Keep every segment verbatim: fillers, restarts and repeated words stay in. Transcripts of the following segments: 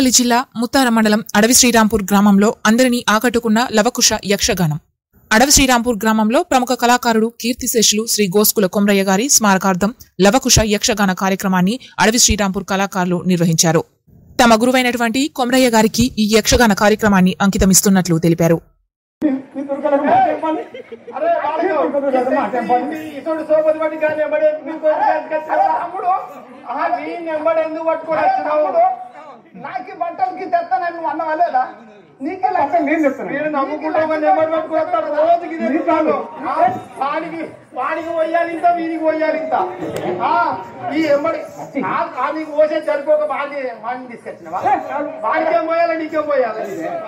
పెద్దపల్లి జిల్లా ముత్తార మండలం అడవి శ్రీరాంపూర్ గ్రామంలో అందరినీ ఆకట్టుకున్న లవకుశ యక్షగానం. అడవి శ్రీరాంపూర్ గ్రామంలో ప్రముఖ కళాకారుడు కీర్తిశేషులు శ్రీ గోస్కుల కొమరయ్య గారి స్మారకార్థం లవకుశ యక్షగాన కార్యక్రమాన్ని అడవి శ్రీరాంపూర్ కళాకారులు నిర్వహించారు. తమ గురువైనటువంటి కొమరయ్య గారికి ఈ యక్షగాన కార్యక్రమాన్ని అంకితమిస్తున్నట్లు తెలిపారు. నాకు బట్టలకి తెస్తాను నువ్వు అన్నవాలేదా నీకే లక్ష నేను చెప్తాను నేను నమ్ముకుంటాను రోజుకి వాడికి వాడికి పోయాలి ఇంత వీడికి పోయాలి ఇంత ఈ ఎంబడి నీకు పోసే సరిపోక వాడి వాడిని తీసుకొచ్చినవా వాడికేం పోయాలి నీకేం పోయాలి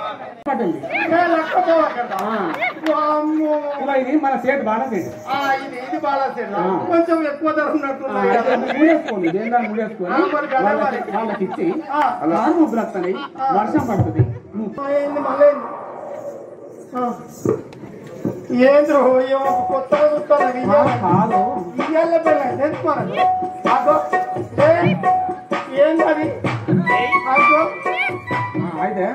ఇది మన సేట్ బాగా సేట్ ఇది ఇది బాగా సేట్ కొంచెం ఎక్కువ ధర ఉన్నట్టు వాళ్ళకి ఇచ్చి ముగ్గులు వస్తాయి వర్షం పడుతుంది ఏంద్రో ఏమో కొత్తగా చూస్తాను ఇయ్యాల పిల్ల తెలుసుకోనండి అదో ఏంటది అయితే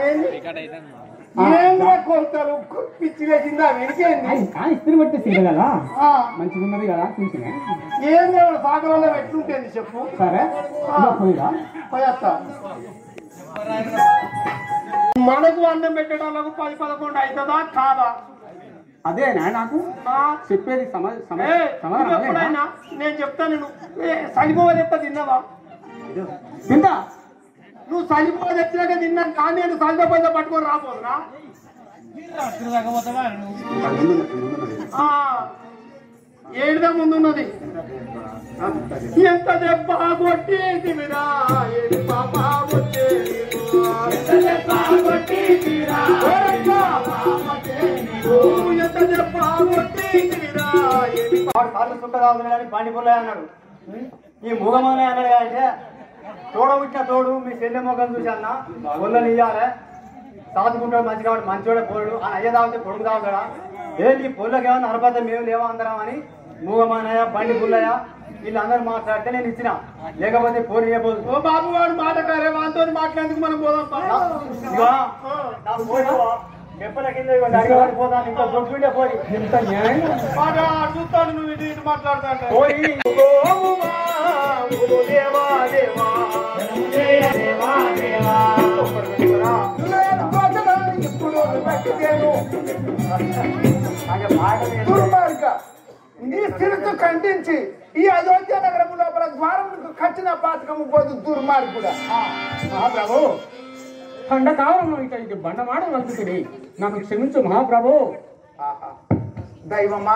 ఏంద్ర కొలతలు పిచ్చి వేసిందా వెనికేంది ఇస్త్రీ పట్టేసి కదా మంచిగా ఉన్నది కదా చూసిన ఏంద్ర సాగరంలో ఎట్లుంటేంది చెప్పు సరే పోయేస్తా మనకు అన్నం పెట్టడానికి పది పదకొండు అవుతుందా కాదా అదే నాకు చెప్పేది ఎప్పుడైనా నేను చెప్తాను నువ్వు సరిపోవ తెప్ప తిన్నావా తింటా నువ్వు సరిపోవ తెచ్చినాక తిన్నాను కానీ నేను సరిపోతే పట్టుకొని రాబోదునా ఏడుదా ముందున్నది ఎంత దెబ్బ కొట్టేదిరా ఏది పాప బండిపుల్లే అన్నాడు ఈ మూగమనే అన్నాడు అంటే తోడబుట్టిన తోడు మీ చెల్లె మొగ్గను చూసి అన్న ఒళ్ళని ఇయ్యాలి సాదుకుంటాడు మంచి కాబట్టి మంచివాడే పోడు అని అయ్య తాగితే కొడుకు తాగుతాడా ఏంటి పొల్లకి ఏమన్నా అనపద్ద మేము లేవా అందరం అని మూగమానయ్య బండి పుల్లయ్య వీళ్ళందరూ మాట్లాడితే నేను ఇచ్చిన లేకపోతే పోరు చేయబోదు ఓ బాబు వాడు మాటకారే వాటితో మాట్లాడేందుకు మనం పోదాం చెప్పల కింద పోతాను ఇంకా దొడ్డుండే పోయి ఎంత చూస్తాను నువ్వు ఇటు ఇటు మాట్లాడతాను నీ స్థిరతో ఖండించి ఈ అయోధ్య నగరం లోపల ద్వారం కట్టిన పాతకము పోదు దుర్మార్గుడా మహాప్రభు ఖండకాలంలో ఇక ఇది బండమాడ వస్తుంది నాకు క్షమించు మహాప్రభు దైవమా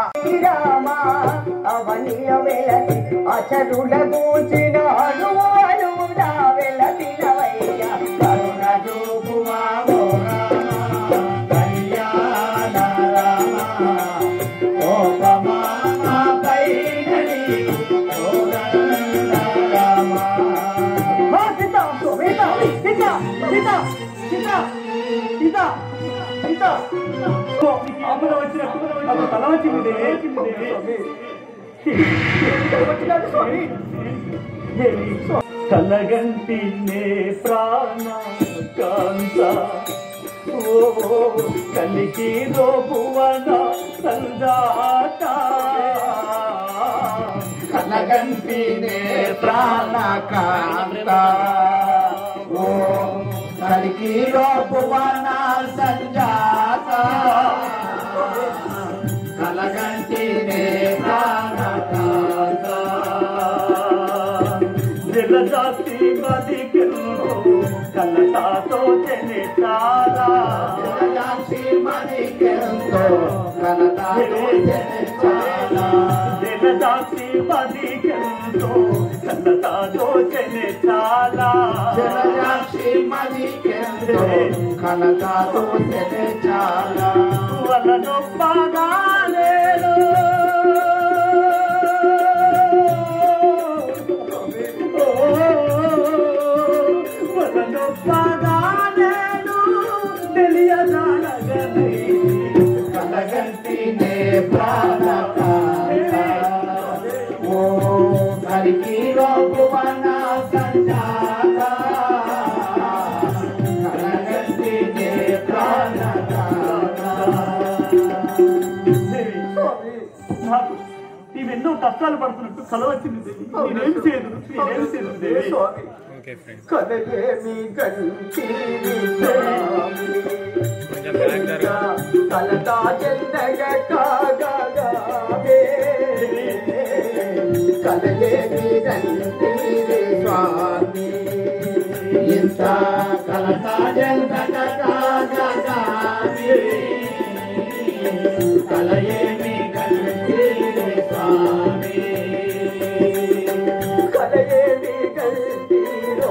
కలగంటినే ప్రాణ కాంత ఓ కలికి రోపువన సందాత కలగంటినే ప్రాణ కాంత ఓ కలికి రోపువన సంజాత కలగంటినే ప్రాణ కాంత జలజాతి మదికెంతో కలతాతో జనితారా జలజాతి మదికెంతో కలతాతో జనితారా జలజాతి మదికెంతో కలతాతో జనితారా జలజాతి మదికెంతో కలతాతో జనితారా వలను పాగాలేరు వలను పాగాలేరు తెలియజాలగని కలగంటినే ప్రాణ ఓ కలికి రోపువన సంజాత నాకు నీవెన్నో కష్టాలు పడుతున్నట్టు కల వచ్చింది దేవి. నేనేం చేయదు నేనేం చేయదు దేవి. కలయేమి గంటీరి కలతా చెందగ కాగగావే కలయేమి గంటీరి స్వామి ఇంత కలతా చెందగ కాగగావే కలయేమి గంటీరి స్వామి కలయేమి గంటీరో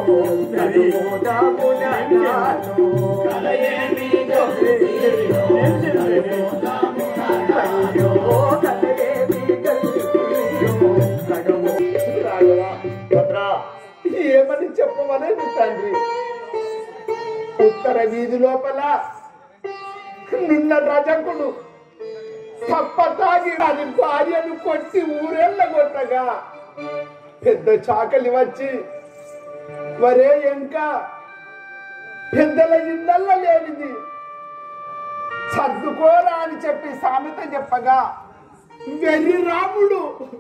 సర్వోదామునాను కలయేమి గంటీరో సర్వోదామునాను కలయేమి గంటీరో కడమో రాఘవా భద్రా ఏమని చెప్పమనేది తండ్రి ఉత్తర వీధి లోపల నిన్న రజకుడు తప్ప తాగి అది భార్యను కొట్టి ఊరెళ్ళగొట్టగా పెద్ద చాకలి వచ్చి వరే ఇంకా పెద్దల ఇళ్ళల్ల లేనిది సర్దుకోరా అని చెప్పి సామెత చెప్పగా వెర్రి రాముడు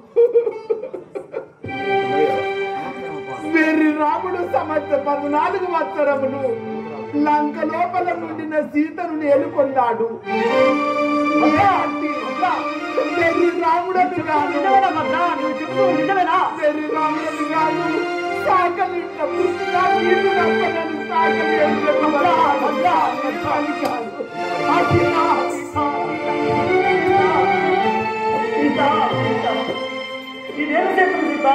వెర్రి రాముడు సంవత్సర పద్నాలుగు సంవత్సరములు లంక లోపల నుండిన సీతను నేలుకొన్నాడు. వెర్రి రాముడని కాదు వెర్రి రాముడని కాదు సాకలి నేనేం చెప్పు సీత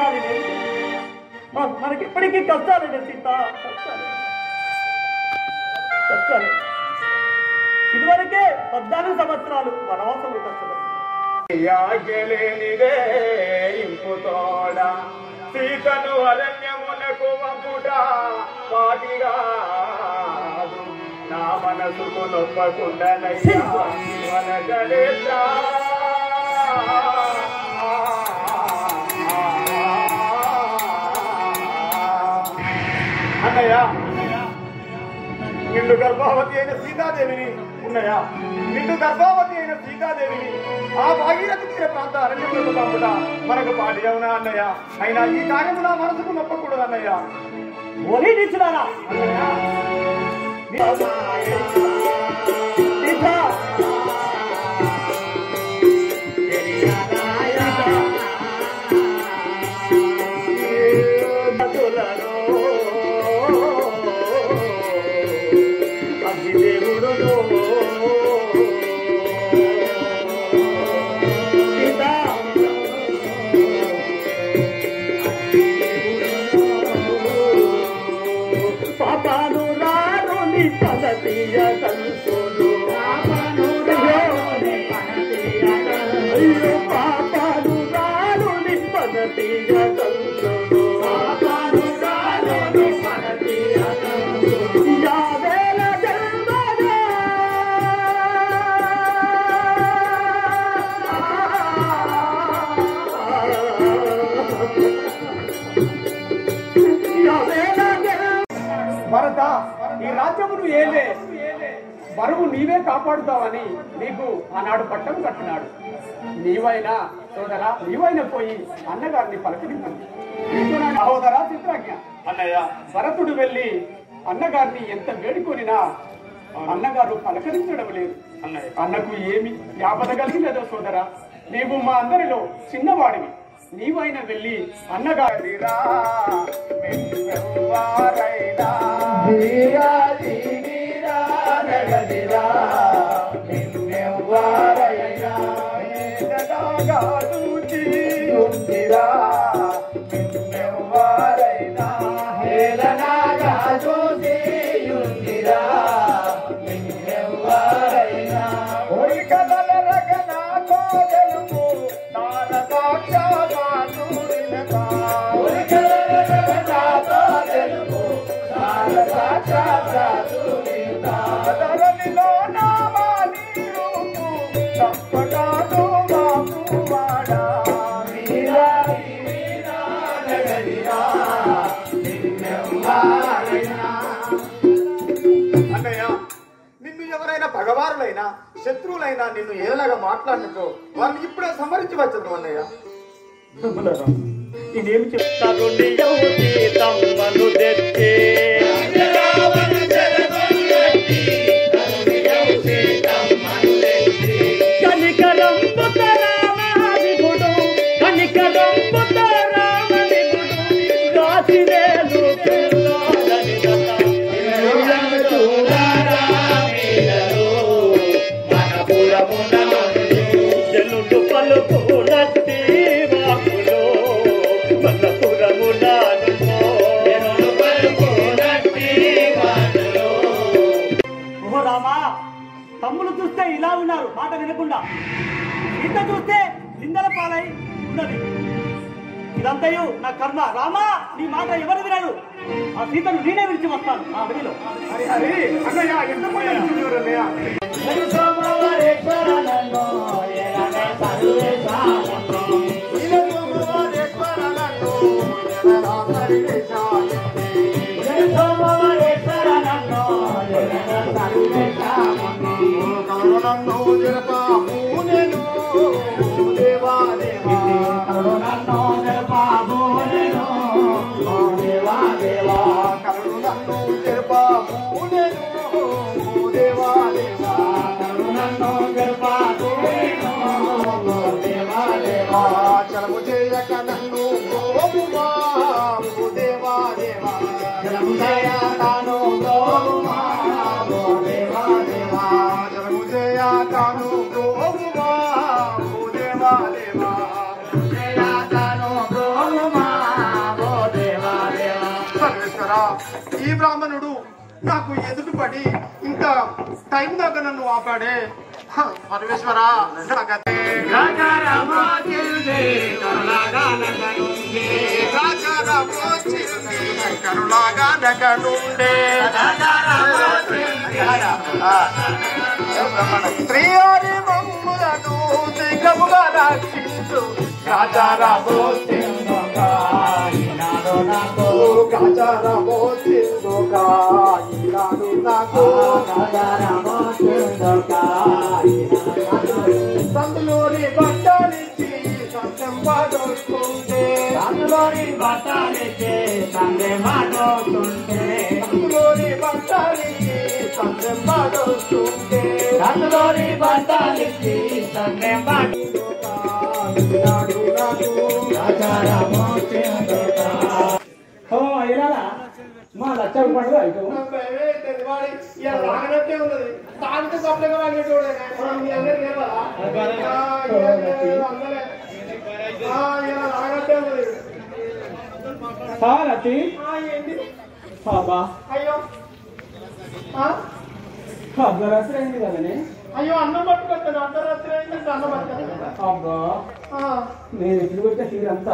మనకి ఇప్పటికీ కష్టాలండి సీత కష్టాలే. ఇదివరకే పద్నాలుగు సంవత్సరాలు వనవాసంలో కష్టపడి యాగలేనిదే ఇంపుతోడ సీతను అరణ్యమునకు వంపుట వాటిగా నా మనసుకు నొప్పకుండానయ్యా వనగలేద్రా అన్నయ్య నిండు గర్భావతి అయిన సీతాదేవిని ఉన్నయ్యా నిండు గర్భావతి అయిన సీతాదేవిని ఆ భాగీరథి తీర ప్రాంత అరణ్యంలో పంపుట మనకు పాటి అవునా అన్నయ్య. అయినా ఈ కార్యము నా మనసుకు నొప్పకూడదు అన్నయ్య. ఓనీ నిచ్చున్నారా భరత ఈ రాజ్యమును ఏలే బరువు నీవే కాపాడుతావని నీకు ఆనాడు పట్టం కట్టినాడు. నీవైనా సోదరా నీవైనా పోయి అన్నగారిని పలకరించండి. సహోదరా చిత్రాజ్ఞ అన్నయ్య భరతుడు వెళ్ళి అన్నగారిని ఎంత వేడుకొనినా అన్నగారు పలకరించడం లేదు. అన్నయ్య అన్నకు ఏమి యాపద కలిగినదో సోదరా, నీవు మా అందరిలో చిన్నవాడివి. నీవైనా వెళ్ళి అన్నగారిరా Thank you. ఎవరైనా పగవారులైనా శత్రువులైనా నిన్ను ఏలాగా మాట్లాడినట్టు వాళ్ళని ఇప్పుడే సంహరించవచ్చు అన్నయ్య. నేనేమి చెప్తాను తమ్మను తెచ్చే కనికరంపు రామనిగుడు కనికరంపు రామనిగుడు రాసిరేలు జనుడు పలుకులట్టి వాకులో ఓహో రామా, తమ్ముడు చూస్తే ఇలా ఉన్నారు మాట వినకుండా, ఇంత చూస్తే నిందల పాలై ఉన్నది. ఇదంతయు నా కర్మ. రామా, నీ మాట ఎవరు వినడు. ఆ సీతను నేనే విడిచి వస్తాను ఆ అడవిలో. హరి హరి అన్నయ్య ఎంత పని అన్నయ్య. ఈ బ్రాహ్మణుడు నాకు ఎదుటిపడి ఇంత టైం దాకా నన్ను ఆపాడే. పరమేశ్వర కరుణాగా నగనుండే శ్రీహరి మమ్ములను దిగముగా రక్షించు రాజారామో రాజారామో సందులోని బట్టాలిచ్చి సంతం పాడొస్తుంటే సందులోని బట్టాలిచ్చి సందే మాడొస్తుంటే సందులోని బట్టాలిచ్చి సందెం పాడొస్తుంటే సందులోని బట్టాలిచ్చి సందెం పాడొస్తున్నాడు నాకు రాజారామో మా లక్ష రూపాయలు అయితే రాగనట్టే ఉన్నది. తాగితే సప్లగా వాగేటోడే రాగనట్టే ఉన్నది. బాబా అయ్యో అర్ధరాత్రి అయింది కదనే. అయ్యో అన్నం పట్టుకొస్తాను. అర్ధరాత్రి అయింది అన్నం పట్టుకొస్తాను. అబ్బా నేను ఎప్పుడు వచ్చే సీరంతా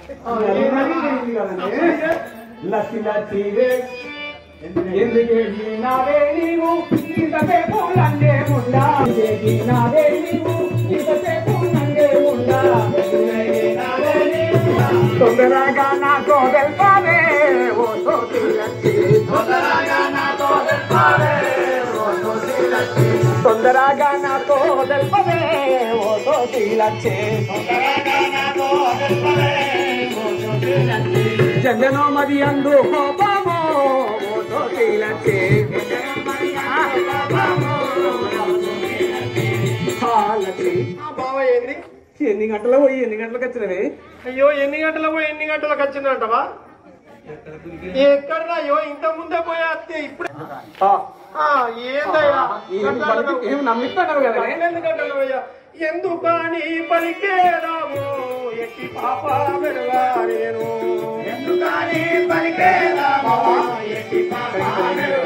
కదనే. లక్కి లక్కి ఎందుకే నావే నీవు ఇంతసేపు నంగే ఉండా నావే నీవు ఇంతసేపు నంగే ఉండా తొందరగా నాతో తెల్పావే ఓ తోటి లక్కి తొందరగా నాతో తెల్పావే ఓ తోటి లక్కి తొందరగా నాతో తెల్పవే ఓ తోటి లక్కి తొందరగా నాతో తెల్పవే ఓ తోటి లక్కి జగనో మరి అందు కోపమో ఓ తోటి లక్కి బావ ఏంది ఎన్ని గంటలకు పోయి ఎన్ని గంటలకు వచ్చినవి? అయ్యో ఎన్ని గంటలకు పోయి ఎన్ని గంటలకు వచ్చిందంటవా? ఎక్కడ అయ్యో ఇంత ముందే పోయా అత్తే ఇప్పుడు ఏందయ్యా ఏం నమ్మిస్తాను కదా. ఎన్ని గంటలు పోయా ఎందుకని పలికేదాము ఎట్టి పాప పెరగారేను ఎందుకని పలికేదాము ఎట్టి పాప